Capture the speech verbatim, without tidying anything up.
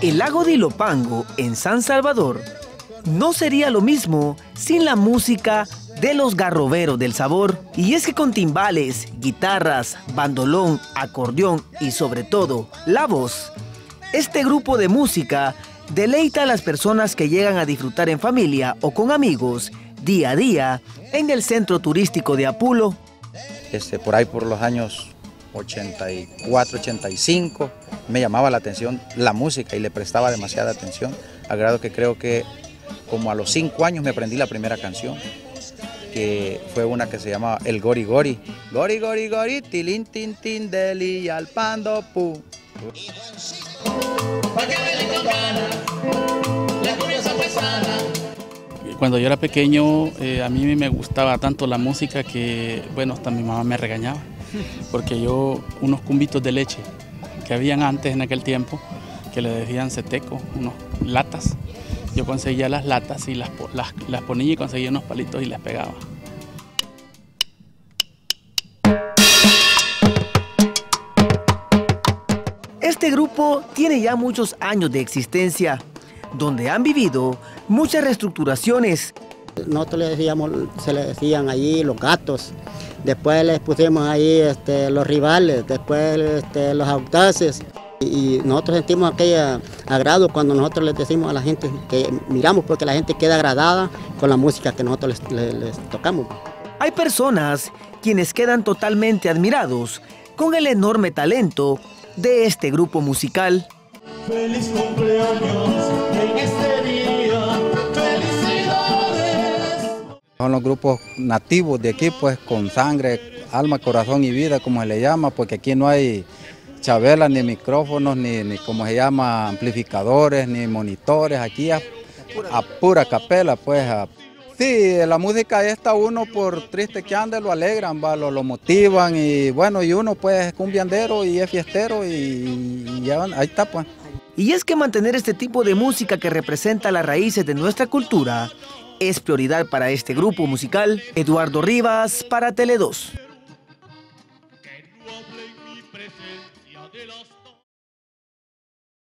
El lago de Ilopango, en San Salvador, no sería lo mismo sin la música de los garroberos del sabor. Y es que con timbales, guitarras, bandolón, acordeón y sobre todo la voz, este grupo de música deleita a las personas que llegan a disfrutar en familia o con amigos día a día en el centro turístico de Apulo. Este, por ahí por los años ochenta y cuatro, ochenta y cinco, me llamaba la atención la música y le prestaba demasiada atención, al grado que creo que como a los cinco años me aprendí la primera canción, que fue una que se llama El Gori Gori. Gori Gori Gori, tilín tin tin deli al pando pu. Cuando yo era pequeño, eh, a mí me gustaba tanto la música que, bueno, hasta mi mamá me regañaba, porque yo, unos cumbitos de leche que habían antes en aquel tiempo, que le decían seteco, unos latas, yo conseguía las latas y las, las, las ponía y conseguía unos palitos y les pegaba. Este grupo tiene ya muchos años de existencia, donde han vivido muchas reestructuraciones. Nosotros le decíamos, se le decían allí los gatos, después les pusimos ahí este, los rivales, después este, los audaces. Y nosotros sentimos aquel agrado cuando nosotros les decimos a la gente que miramos, porque la gente queda agradada con la música que nosotros les, les, les tocamos. Hay personas quienes quedan totalmente admirados con el enorme talento de este grupo musical. ¡Feliz cumpleaños en este día! ¡Felicidades! Son los grupos nativos de aquí, pues con sangre, alma, corazón y vida, como se le llama, porque aquí no hay chabelas, ni micrófonos, ni, ni como se llama, amplificadores, ni monitores, aquí a, a pura capela, pues. A, sí, la música esta uno por triste que ande lo alegran, va, lo, lo motivan y bueno, y uno pues es cumbiandero y es fiestero y, y ya, ahí está pues. Y es que mantener este tipo de música que representa las raíces de nuestra cultura es prioridad para este grupo musical. Eduardo Rivas para Tele dos.